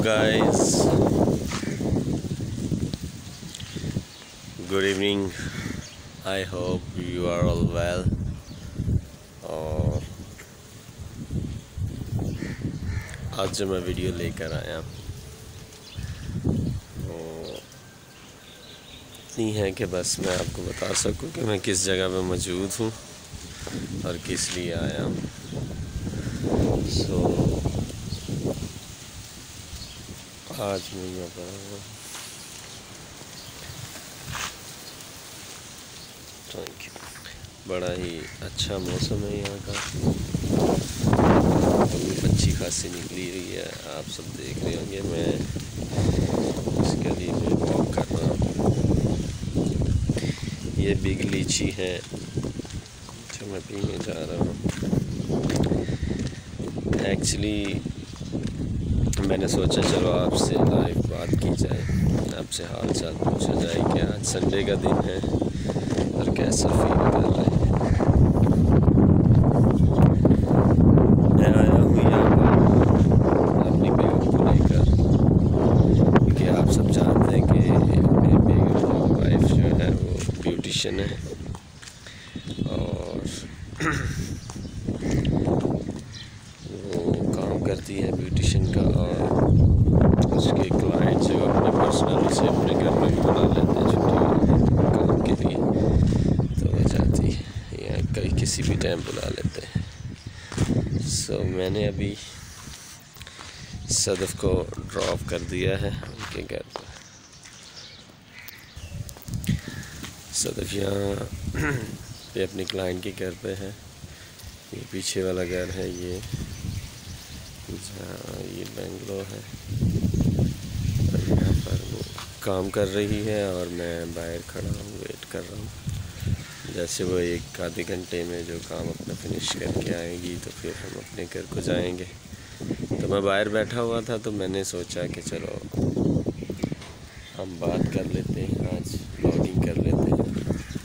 guys, good evening. I hope you are all well. और आज जो मैं वीडियो लेकर आया वो इतनी है कि बस मैं आपको बता सकूं कि मैं किस जगह पे मौजूद हूँ और किस लिए आया हूँ। आज मैं यहाँ पर थैंक यू, बड़ा ही अच्छा मौसम है यहाँ का, धूप अच्छी खासी निकली हुई है, आप सब देख रहे होंगे। मैं इस गली में वॉक कर रहा हूँ। ये बिग लीची है जो मैं पीने जा रहा हूँ। एक्चुअली मैंने सोचा चलो आपसे लाइव बात की जाए, आपसे हाल चाल पूछा जाए कि आज संडे का दिन है और कैसा फील कर रहे हैं। मैं आया हूँ यहाँ पर अपनी बेगम को लेकर, क्योंकि आप सब जानते हैं कि मेरी बेगम की वाइफ जो है वो ब्यूटिशियन है और वो काम करती है ब्यूटिशियन का, और उसके क्लाइंट जो अपने पर्सनल उसे अपने घर में भी बुला लेते हैं छुट्टी काम के लिए, तो वो जाती है या कहीं किसी भी टाइम बुला लेते हैं। मैंने अभी सदफ को ड्रॉप कर दिया है उनके घर पर। सदफ यहाँ पे अपने क्लाइंट के घर पे है। ये पीछे वाला घर है, ये जहाँ ये बेंगलोर है, और यहाँ पर वो काम कर रही है और मैं बाहर खड़ा हूँ, वेट कर रहा हूँ। जैसे वो एक आधे घंटे में जो काम अपना फिनिश करके आएंगी तो फिर हम अपने घर को जाएंगे। तो मैं बाहर बैठा हुआ था तो मैंने सोचा कि चलो हम बात कर लेते हैं, आज ब्लॉगिंग कर लेते हैं।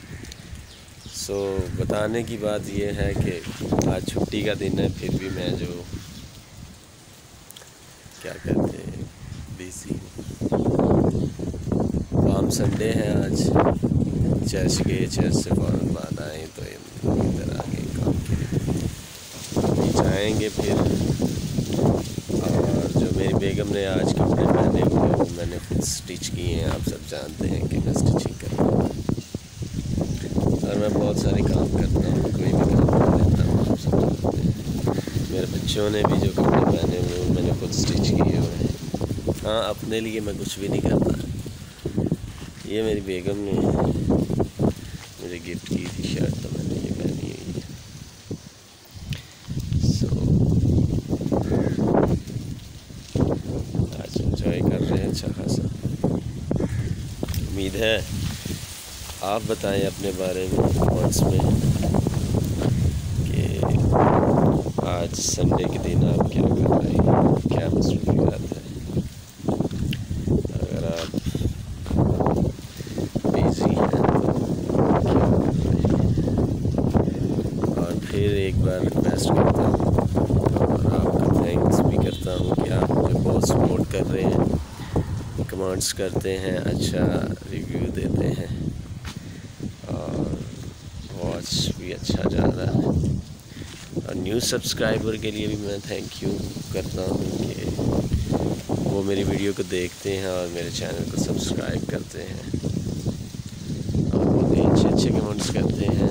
बताने की बात ये है कि आज छुट्टी का दिन है, फिर भी मैं जो क्या कहते हैं बिजी हूँ। पाम संडे है आज, चर्च गए, चर्च से फ़ौरन बाद आए तो इधर आ गए काम के लिए। अभी जाएंगे फिर। और जो मेरी बेगम ने आज कपड़े पहने हुए वो मैंने खुद स्टिच किए हैं। आप सब जानते हैं कि मैं स्टिचिंग करता हूँ और मैं बहुत सारे काम करता हूँ, कोई भी काम कर लेता हूँ, आप सब जानते हैं। मेरे बच्चों ने भी जो कपड़े पहने हुए वो मैंने खुद स्टिच किए हुए हैं। हाँ, अपने लिए मैं कुछ भी नहीं करता। ये मेरी बेगम ने मुझे गिफ्ट की थी शर्ट, तो मैंने ये पहनी हुई है। आज एंजॉय कर रहे हैं अच्छा खासा। उम्मीद है आप बताएं अपने बारे में कमेंट्स में कि आज संडे के दिन आप क्या कर रहे हैं, क्या मसरूफियात है। अगर आप बिजी हैं तो क्या कर रहे हैं। और फिर एक बार रिक्वेस्ट करता हूँ और आपका थैंक्स भी करता हूँ कि आप मुझे बहुत सपोर्ट कर रहे हैं, कमेंट्स करते हैं, अच्छा रिव्यू देते हैं और वॉच भी अच्छा जा रहा है। और न्यू सब्सक्राइबर के लिए भी मैं थैंक यू करता हूँ कि वो मेरी वीडियो को देखते हैं और मेरे चैनल को सब्सक्राइब करते हैं और बहुत ही अच्छे अच्छे कमेंट्स करते हैं।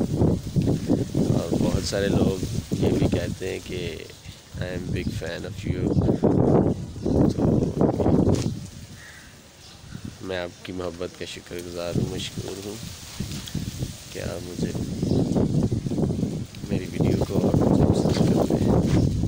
और बहुत सारे लोग ये भी कहते हैं कि I am big fan of you. तो मैं आपकी मोहब्बत का शुक्रगुज़ार हूँ, मशकूर हूँ कि आप मुझे मेरी वीडियो को और पसंद करते हैं।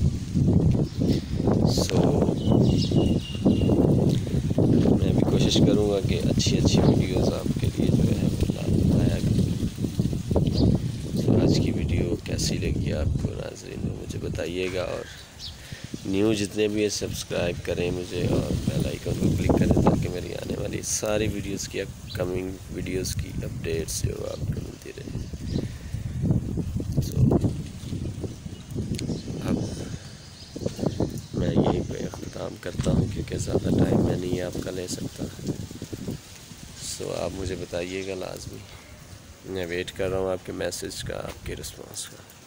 मैं भी कोशिश करूँगा कि अच्छी अच्छी वीडियोस आपके लिए जो है वो लाया करूँ। आज की वीडियो कैसी लगी आपको नाज़रीन, मुझे बताइएगा। और न्यू जितने भी है सब्सक्राइब करें मुझे और बेल आइकन को क्लिक करें ताकि मेरी आने वाली सारी वीडियोस की अपकमिंग वीडियोस की अपडेट्स जो आपको मिलती रहे। अब मैं यहीं पे काम करता हूँ क्योंकि ज़्यादा टाइम मैं नहीं आपका ले सकता। सो आप मुझे बताइएगा लाजमी। मैं वेट कर रहा हूँ आपके मैसेज का, आपके रिस्पॉन्स का।